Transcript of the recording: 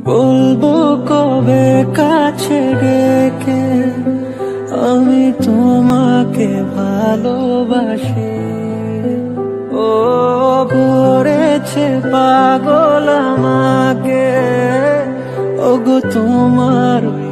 বলবো কবে কাছে ডেকে আমি তোমাকে ভালোবাসি। ও করেছে পাগল আমাকে, ওগো তোমার